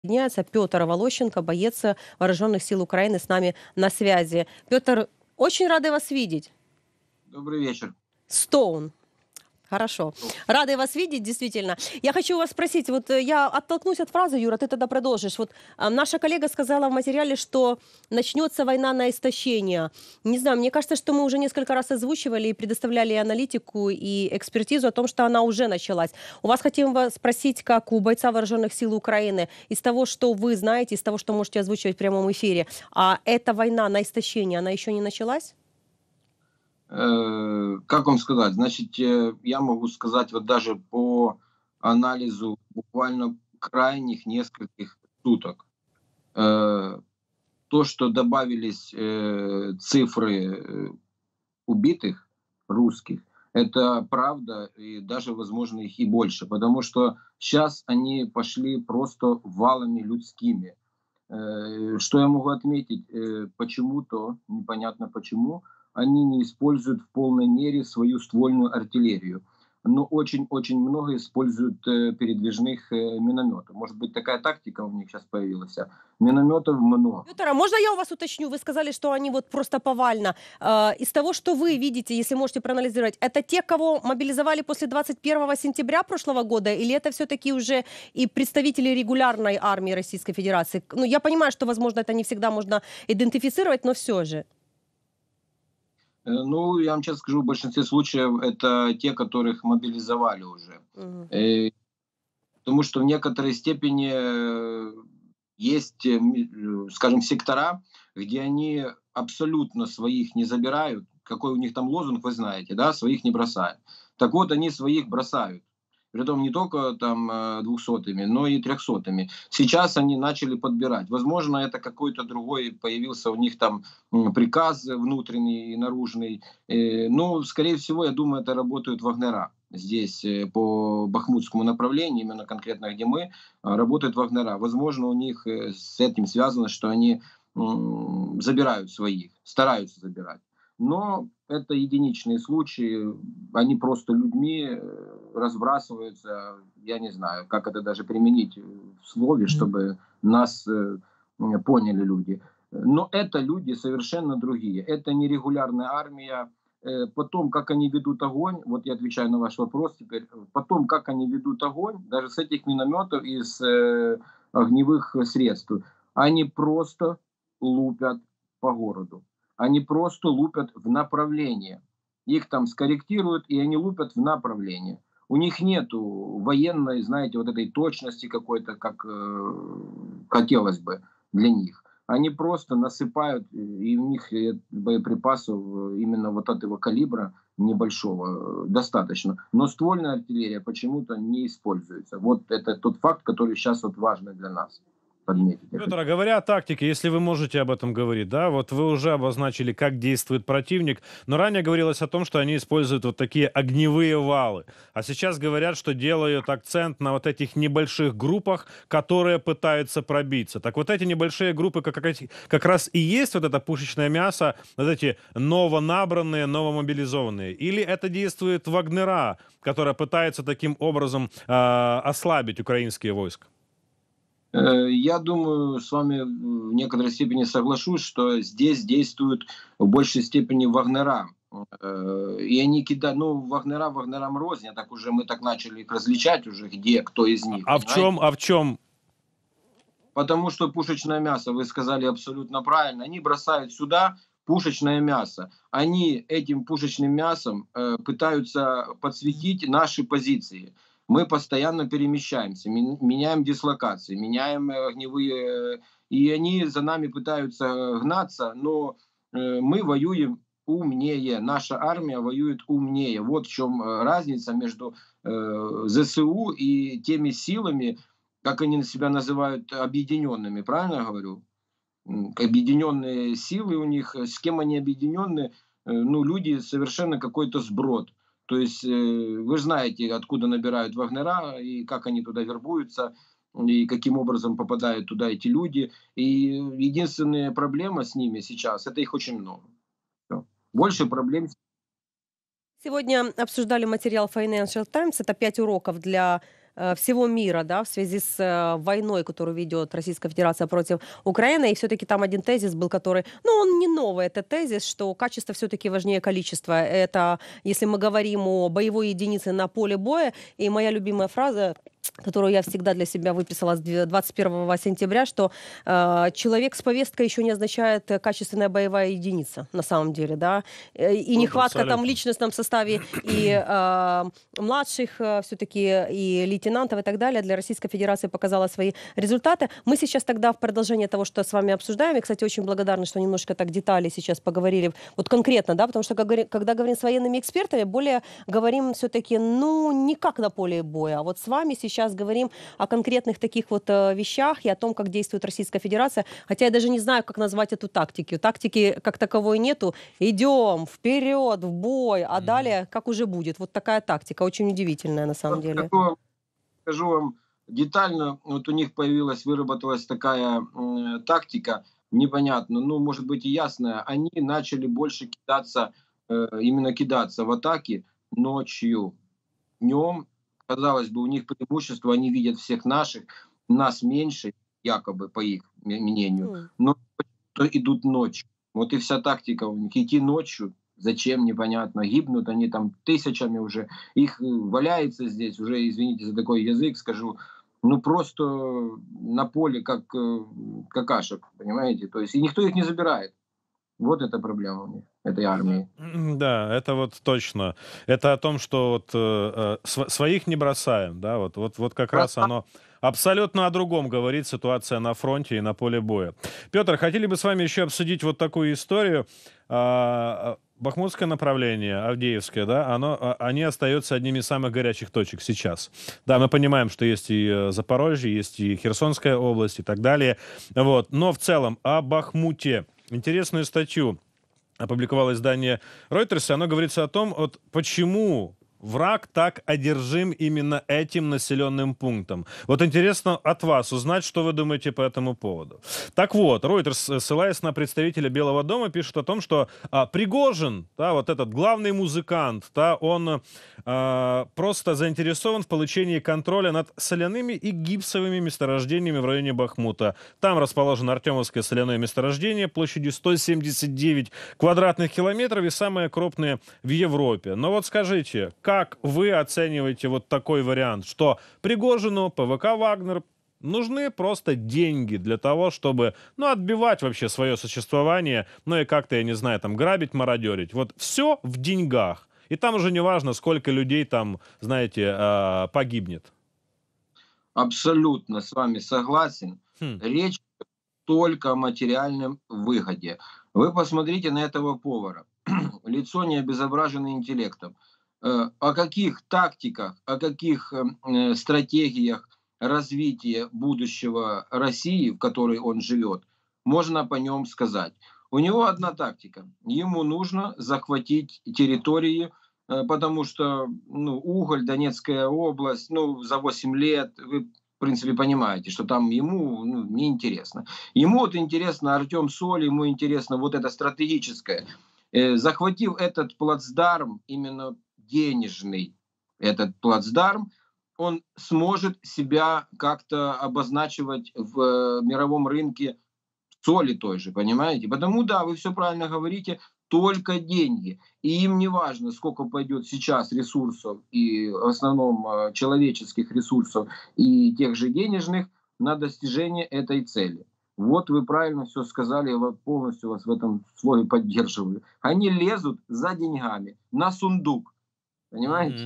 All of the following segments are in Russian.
Присоединяется Петр Волощенко, боец Вооруженных сил Украины, с нами на связи. Петр, очень рады вас видеть. Добрый вечер. Стоун. Хорошо. Рады вас видеть, действительно. Я хочу вас спросить, вот я оттолкнусь от фразы, Юра, ты тогда продолжишь. Вот наша коллега сказала в материале, что начнется война на истощение. Не знаю, мне кажется, что мы уже несколько раз озвучивали и предоставляли и аналитику, и экспертизу о том, что она уже началась. У вас хотим вас спросить, как у бойца Вооруженных сил Украины, из того, что вы знаете, из того, что можете озвучивать в прямом эфире, а эта война на истощение, она еще не началась? Как вам сказать? Значит, я могу сказать вот даже по анализу буквально крайних нескольких суток. То, что добавились цифры убитых русских, это правда, и даже, возможно, их и больше, потому что сейчас они пошли просто валами людскими. Что я могу отметить? Почему-то, непонятно почему, они не используют в полной мере свою ствольную артиллерию. Но очень-очень много используют передвижных минометов. Может быть, такая тактика у них сейчас появилась. Минометов много. Петр, а можно я у вас уточню? Вы сказали, что они вот просто повально. Из того, что вы видите, если можете проанализировать, это те, кого мобилизовали после 21 сентября прошлого года, или это все-таки уже и представители регулярной армии Российской Федерации? Ну, я понимаю, что, возможно, это не всегда можно идентифицировать, но все же. Ну, я вам сейчас скажу, в большинстве случаев это те, которых мобилизовали уже. Мгм. Э, Потому что в некоторой степени есть, скажем, сектора, где они абсолютно своих не забирают. Какой у них там лозунг, вы знаете, да, своих не бросают. Так вот, они своих бросают. Притом не только там 200-ми, но и 300-ми. Сейчас они начали подбирать. Возможно, это какой-то другой появился у них там приказ внутренний и наружный. Но, скорее всего, я думаю, это работают вагнера. Здесь по бахмутскому направлению, именно конкретно где мы, работают вагнера. Возможно, у них с этим связано, что они забирают своих, стараются забирать. Но это единичные случаи, они просто людьми разбрасываются, я не знаю, как это даже применить в слове, чтобы нас поняли люди. Но это люди совершенно другие. Это не регулярная армия. Потом, как они ведут огонь, вот я отвечаю на ваш вопрос теперь, потом, как они ведут огонь, даже с этих минометов и с огневых средств, они просто лупят по городу. Они просто лупят в направление. Их там скорректируют, и они лупят в направление. У них нету военной, знаете, вот этой точности какой-то, как хотелось бы для них. Они просто насыпают, и у них боеприпасов именно вот этого калибра небольшого достаточно. Но ствольная артиллерия почему-то не используется. Вот это тот факт, который сейчас вот важный для нас подметить. Петр, а говоря о тактике, если вы можете об этом говорить, да, вот вы уже обозначили, как действует противник, но ранее говорилось о том, что они используют вот такие огневые валы, а сейчас говорят, что делают акцент на вот этих небольших группах, которые пытаются пробиться. Так вот эти небольшие группы как раз и есть вот это пушечное мясо, вот эти новонабранные, новомобилизованные, или это действует вагнера, которая пытается таким образом ослабить украинские войска? Я думаю, с вами в некоторой степени соглашусь, что здесь действуют в большей степени вагнера. И они кидают, ну, вагнера вагнерам рознь, а так уже мы так начали их различать уже, где, кто из них, А в понимаете? чем, а в чем? Потому что пушечное мясо, вы сказали абсолютно правильно, они бросают сюда пушечное мясо. Они этим пушечным мясом пытаются подсветить наши позиции. Мы постоянно перемещаемся, меняем дислокации, меняем огневые, и они за нами пытаются гнаться, но мы воюем умнее, наша армия воюет умнее. Вот в чем разница между ЗСУ и теми силами, как они себя называют, объединенными, правильно я говорю? Объединенные силы у них, с кем они объединенные, ну, люди совершенно какой-то сброд. То есть вы же знаете, откуда набирают вагнера, и как они туда вербуются, и каким образом попадают туда эти люди. И единственная проблема с ними сейчас, это их очень много. Всё. Больше проблем. Сегодня обсуждали материал Financial Times. Это 5 уроков для всего мира, да, в связи с войной, которую ведет Российская Федерация против Украины. И все-таки там один тезис был, который, ну, он не новый, это тезис, что качество все-таки важнее количества. Это, если мы говорим о боевой единице на поле боя, и моя любимая фраза, которую я всегда для себя выписала с 21 сентября, что человек с повесткой еще не означает качественная боевая единица, на самом деле, да, и нехватка там в личностном составе и младших все-таки, и лейтенантов и так далее для Российской Федерации показала свои результаты. Мы сейчас тогда в продолжение того, что с вами обсуждаем, и, кстати, очень благодарна, что немножко так детали сейчас поговорили, вот конкретно, да, потому что когда говорим с военными экспертами, более говорим все-таки, ну, не как на поле боя, а вот с вами сейчас говорим о конкретных таких вот вещах и о том, как действует Российская Федерация. Хотя я даже не знаю, как назвать эту тактику. Тактики как таковой нету. Идем вперед, в бой, а далее как уже будет. Вот такая тактика, очень удивительная на самом деле. Скажу вам детально, вот у них выработалась такая тактика, непонятно, ну, может быть и ясная. Они начали больше кидаться в атаки ночью. Днем, казалось бы, у них преимущество, они видят всех наших, нас меньше, якобы, по их мнению, но идут ночью. Вот и вся тактика у них. Идти ночью, зачем, непонятно. Гибнут они там тысячами уже. Их валяется здесь, уже, извините за такой язык, скажу, ну просто на поле, как какашек, понимаете? То есть и никто их не забирает. Вот эта проблема у них, этой армии. Да, это вот точно. Это о том, что вот своих не бросаем, да, вот как раз оно абсолютно о другом говорит ситуация на фронте и на поле боя. Петр, хотели бы с вами еще обсудить вот такую историю. Бахмутское направление, Авдеевское, да, они остаются одними из самых горячих точек сейчас. Да, мы понимаем, что есть и Запорожье, есть и Херсонская область и так далее. Вот. Но в целом о Бахмуте. Интересную статью опубликовало издание Reuters, и оно говорится о том, вот почему враг так одержим именно этим населенным пунктом. Вот интересно от вас узнать, что вы думаете по этому поводу. Так вот, Reuters, ссылаясь на представителя Белого дома, пишет о том, что Пригожин, да, вот этот главный музыкант, да, он просто заинтересован в получении контроля над соляными и гипсовыми месторождениями в районе Бахмута. Там расположено Артемовское соляное месторождение площадью 179 квадратных километров и самое крупное в Европе. Но вот скажите, как вы оцениваете вот такой вариант, что Пригожину, ПВК «Вагнер» нужны просто деньги для того, чтобы, ну, отбивать вообще свое существование, ну и как-то, я не знаю, там, грабить, мародерить. Вот все в деньгах. И там уже не важно, сколько людей там, знаете, погибнет. Абсолютно с вами согласен. Речь только о материальном выгоде. Вы посмотрите на этого повара. Лицо не обезображено интеллектом. О каких тактиках, о каких стратегиях развития будущего России, в которой он живет, можно по нем сказать. У него одна тактика. Ему нужно захватить территории, потому что, ну, Уголь, Донецкая область, ну, за 8 лет, вы, в принципе, понимаете, что там ему, ну, неинтересно. Ему вот интересно Артем-Соль, ему интересно вот это стратегическое. Захватив этот плацдарм, именно денежный этот плацдарм, он сможет себя как-то обозначивать в мировом рынке соли той же, понимаете? Потому, да, вы все правильно говорите, только деньги. И им не важно, сколько пойдет сейчас ресурсов, и в основном человеческих ресурсов, и тех же денежных, на достижение этой цели. Вот вы правильно все сказали, я полностью вас в этом слове поддерживаю. Они лезут за деньгами на сундук. Понимаете?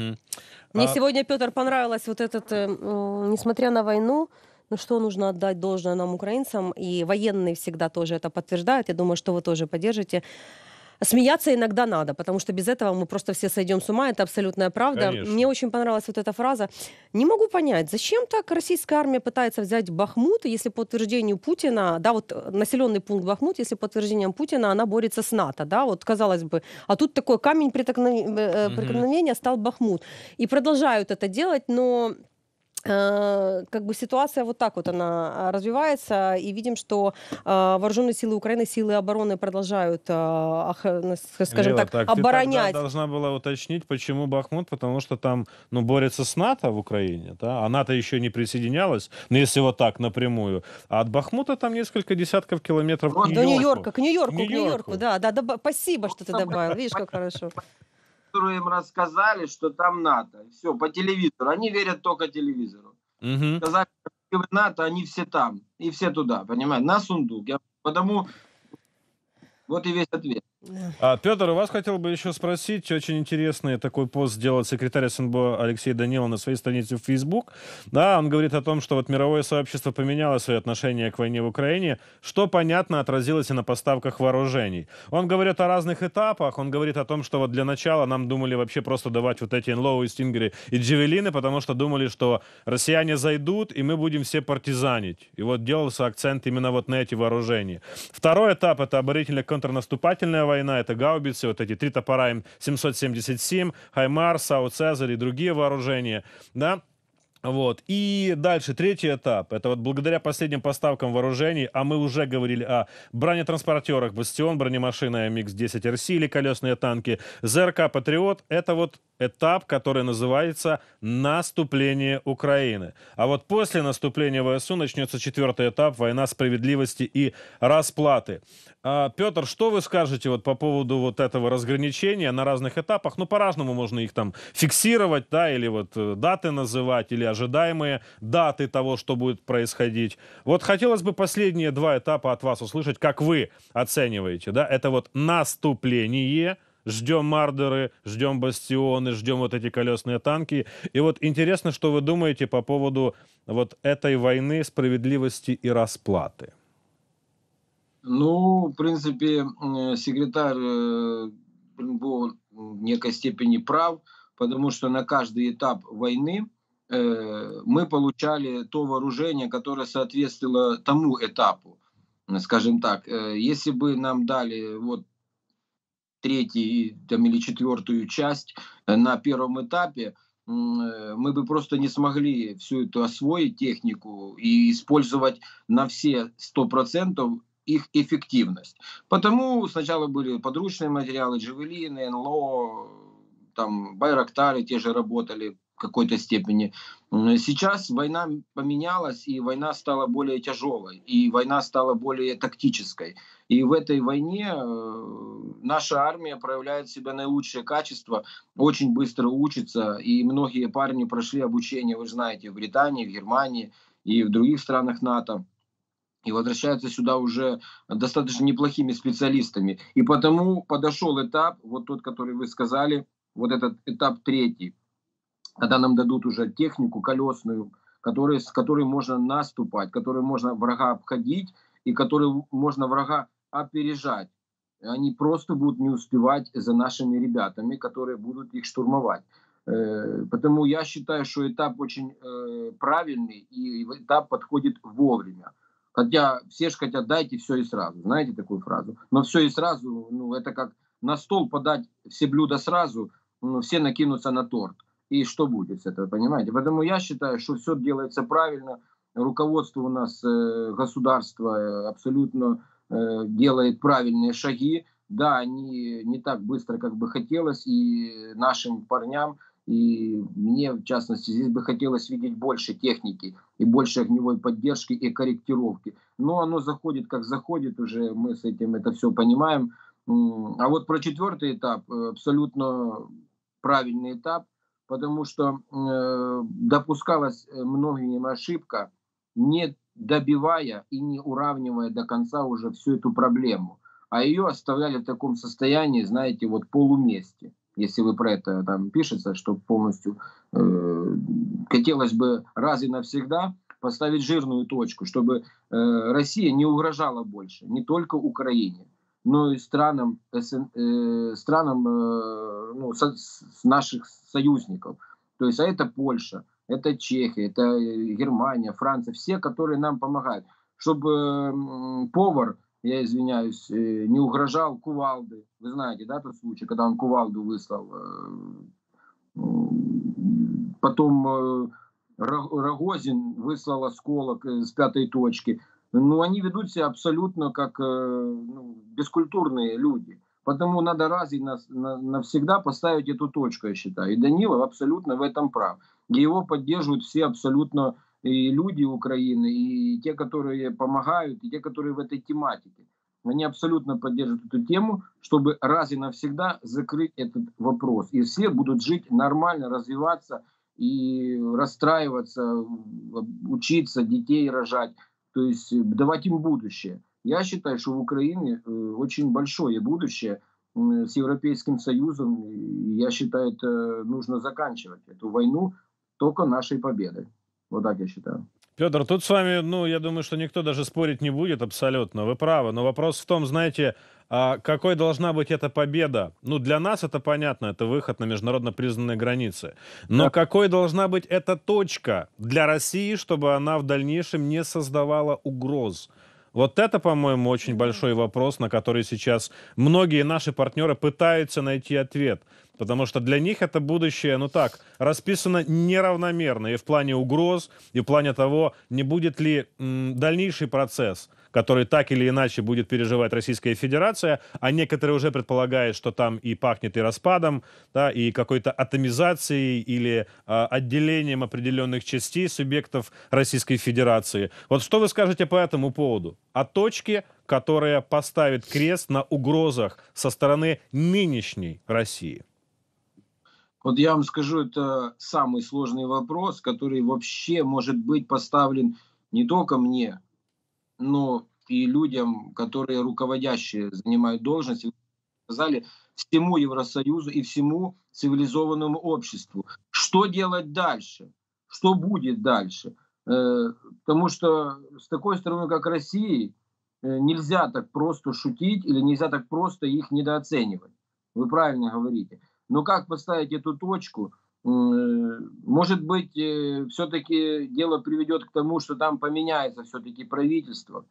Мне сегодня, Петр, понравилось вот этот, несмотря на войну, ну что нужно отдать должное нам, украинцам, и военные всегда тоже это подтверждают, я думаю, что вы тоже поддержите. Смеяться иногда надо, потому что без этого мы просто все сойдем с ума, это абсолютная правда. Конечно. Мне очень понравилась вот эта фраза. Не могу понять, зачем так российская армия пытается взять Бахмут, если по утверждению Путина, да, вот населенный пункт Бахмут, если по утверждениям Путина она борется с НАТО, да, вот казалось бы, а тут такой камень преткновения стал Бахмут. И продолжают это делать, но как бы ситуация вот так вот она развивается, и видим, что вооруженные силы Украины, силы обороны продолжают, скажем Лила, так, так ты тогда оборонять. должна была уточнить, почему Бахмут, потому что там, ну, борется с НАТО в Украине, да, а НАТО еще не присоединялась, ну, если вот так напрямую, а от Бахмута там несколько десятков километров к Вот До Нью-Йорку. Нью-Йорка, к Нью-Йорку, К к Нью-Йорку, Нью-Йорку. да, да, спасибо, что ты просто добавил, видишь, как хорошо. которые им рассказали, что там НАТО. Все, по телевизору. Они верят только телевизору. Мгм. Сказали, что вы НАТО, они все там. И все туда, понимаете? На сундук. Потому вот и весь ответ. Петр, у вас хотел бы еще спросить, очень интересный такой пост сделал секретарь СНБО Алексей Данилов на своей странице в Facebook. Да, он говорит о том, что вот мировое сообщество поменяло свое отношение к войне в Украине, что, понятно, отразилось и на поставках вооружений. Он говорит о разных этапах, он говорит о том, что вот для начала нам думали вообще просто давать вот эти НЛО, Стингеры и Джавелины, потому что думали, что россияне зайдут, и мы будем все партизанить. И вот делался акцент именно вот на эти вооружения. Второй этап — это оборонительно-контрнаступательная война, это гаубицы, вот эти 3 топора М777, Хаймарс, Сау Цезарь и другие вооружения, да. Вот. И дальше, третий этап. Это вот благодаря последним поставкам вооружений, а мы уже говорили о бронетранспортерах «Бастион», бронемашины МХ-10 РС или колесные танки, ЗРК «Патриот». Это вот этап, который называется «Наступление Украины». А вот после наступления ВСУ начнется 4-й этап — война справедливости и расплаты. Петр, что вы скажете вот по поводу вот этого разграничения на разных этапах? Ну, по-разному можно их там фиксировать, да, или вот даты называть, или ожидаемые даты того, что будет происходить. Вот хотелось бы последние 2 этапа от вас услышать, как вы оцениваете, да? Это вот наступление, ждем мардеры, ждем бастионы, ждем вот эти колесные танки. И вот интересно, что вы думаете по поводу вот этой войны справедливости и расплаты. Ну, в принципе, секретарь был в некой степени прав, потому что на каждый этап войны мы получали то вооружение, которое соответствовало тому этапу. Скажем так, если бы нам дали вот 3-й там, или 4-ю часть на первом этапе, мы бы просто не смогли всю эту освоить технику и использовать на все 100% их эффективность. Потому сначала были подручные материалы, джавелины, НЛО, там Байрактары те же работали в какой-то степени. Сейчас война поменялась, и война стала более тяжелой, и война стала более тактической. И в этой войне наша армия проявляет себя наилучшее качество, очень быстро учится, и многие парни прошли обучение, вы знаете, в Британии, в Германии и в других странах НАТО, и возвращаются сюда уже достаточно неплохими специалистами. И потому подошел этап, вот тот, который вы сказали, вот этот этап 3, когда нам дадут уже технику колесную, с которой можно наступать, которой можно врага обходить и которой можно врага опережать. Они просто будут не успевать за нашими ребятами, которые будут их штурмовать. Потому я считаю, что этап очень правильный, и этап подходит вовремя. Хотя все же хотят дайте все и сразу. Знаете такую фразу? Но все и сразу, ну, это как на стол подать все блюда сразу, ну, все накинутся на торт. И что будет с этого, понимаете? Поэтому я считаю, что все делается правильно. Руководство у нас государства абсолютно делает правильные шаги. Да, они не так быстро, как бы хотелось, и нашим парням, и мне, в частности, здесь бы хотелось видеть больше техники и больше огневой поддержки и корректировки. Но оно заходит, как заходит, уже мы с этим это все понимаем. А вот про 4-й этап, абсолютно правильный этап, потому что допускалась многими ошибка, не добивая и не уравнивая до конца уже всю эту проблему. А ее оставляли в таком состоянии, знаете, вот полуместе. Если вы про это там пишется, что полностью хотелось бы раз и навсегда поставить жирную точку, чтобы Россия не угрожала больше не только Украине, но и странам ну, с наших союзников. То есть, а это Польша, это Чехия, это Германия, Франция, все, которые нам помогают. Чтобы повар, я извиняюсь, не угрожал кувалды. Вы знаете, да, тот случай, когда он кувалду выслал. Потом Рогозин выслал осколок с 5-й точки. Ну, они ведут себя абсолютно как бескультурные люди. Потому надо раз и навсегда поставить эту точку, я считаю. И Данилов абсолютно в этом прав. И его поддерживают все абсолютно и люди Украины, и те, которые помогают, и те, которые в этой тематике. Они абсолютно поддерживают эту тему, чтобы раз и навсегда закрыть этот вопрос. И все будут жить нормально, развиваться и расстраиваться, учиться, детей рожать, то есть давать им будущее. Я считаю, что в Украине очень большое будущее с Европейским Союзом. И я считаю, это нужно заканчивать эту войну только нашей победой. Вот так я считаю. Петр, тут с вами, ну, я думаю, что никто даже спорить не будет абсолютно. Вы правы. Но вопрос в том, знаете, какой должна быть эта победа? Ну, для нас это понятно, это выход на международно признанные границы. Но Да. какой должна быть эта точка для России, чтобы она в дальнейшем не создавала угроз? Вот это, по-моему, очень большой вопрос, на который сейчас многие наши партнеры пытаются найти ответ. Потому что для них это будущее, ну так, расписано неравномерно и в плане угроз, и в плане того, не будет ли дальнейший процесс, который так или иначе будет переживать Российская Федерация, а некоторые уже предполагают, что там и пахнет и распадом, да, и какой-то атомизацией или отделением определенных частей субъектов Российской Федерации. Вот что вы скажете по этому поводу? О точке, которая поставит крест на угрозах со стороны нынешней России. Вот я вам скажу, это самый сложный вопрос, который вообще может быть поставлен не только мне, но и людям, которые руководящие занимают должности, сказали, всему Евросоюзу и всему цивилизованному обществу. Что делать дальше? Что будет дальше? Потому что с такой стороны, как Россия, нельзя так просто шутить или нельзя так просто их недооценивать. Вы правильно говорите. Но как поставить эту точку? Может быть, все-таки дело приведет к тому, что там поменяется все-таки правительство,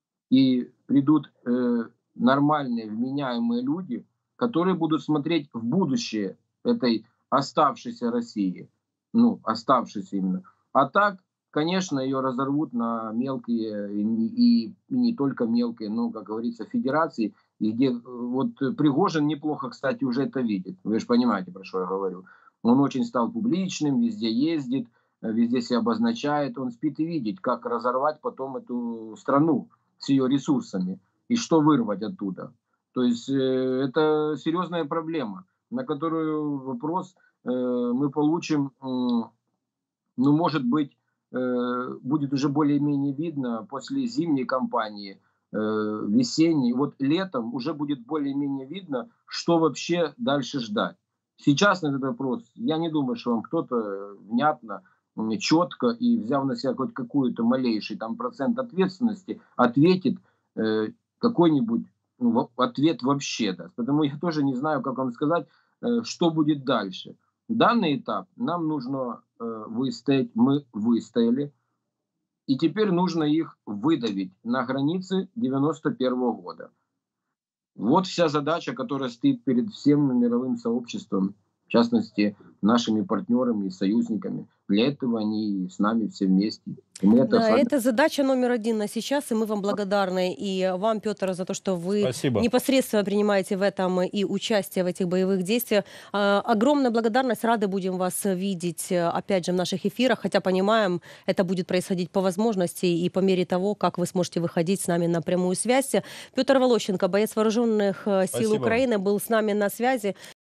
и придут нормальные, вменяемые люди, которые будут смотреть в будущее этой оставшейся России. Ну, оставшейся именно. А так, конечно, ее разорвут на мелкие, и не только мелкие, но, как говорится, федерации, и где вот Пригожин неплохо, кстати, уже это видит. Вы же понимаете, про что я говорю. Он очень стал публичным, везде ездит, везде себя обозначает. Он спит и видит, как разорвать потом эту страну с ее ресурсами и что вырвать оттуда. То есть это серьезная проблема, на которую вопрос мы получим, ну, может быть, будет уже более-менее видно после зимней кампании, весенней. Вот летом уже будет более-менее видно, что вообще дальше ждать. Сейчас на этот вопрос я не думаю, что вам кто-то внятно, четко и взяв на себя хоть какую-то малейший там процент ответственности, ответит какой-нибудь ответ вообще даст. Потому я тоже не знаю, как вам сказать, что будет дальше. Данный этап нам нужно выстоять, мы выстояли. И теперь нужно их выдавить на границе 91-го года. Вот вся задача, которая стоит перед всем мировым сообществом, в частности, нашими партнерами и союзниками. Для этого они с нами все вместе. И мы Да, это задача номер один на сейчас, и мы вам благодарны. И вам, Петр, за то, что вы Спасибо. непосредственно принимаете в этом и участие в этих боевых действиях. Огромная благодарность, рады будем вас видеть, опять же, в наших эфирах, хотя понимаем, это будет происходить по возможности и по мере того, как вы сможете выходить с нами на прямую связь. Петр Волощенко, боец вооруженных сил Спасибо. Украины, был с нами на связи.